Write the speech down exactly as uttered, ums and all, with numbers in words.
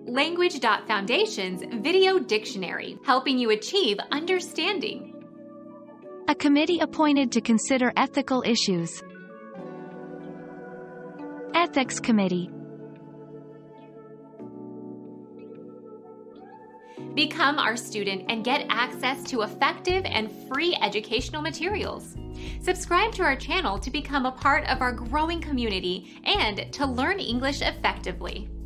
Language dot Foundation's Video Dictionary, helping you achieve understanding. A committee appointed to consider ethical issues. Ethics Committee. Become our student and get access to effective and free educational materials. Subscribe to our channel to become a part of our growing community and to learn English effectively.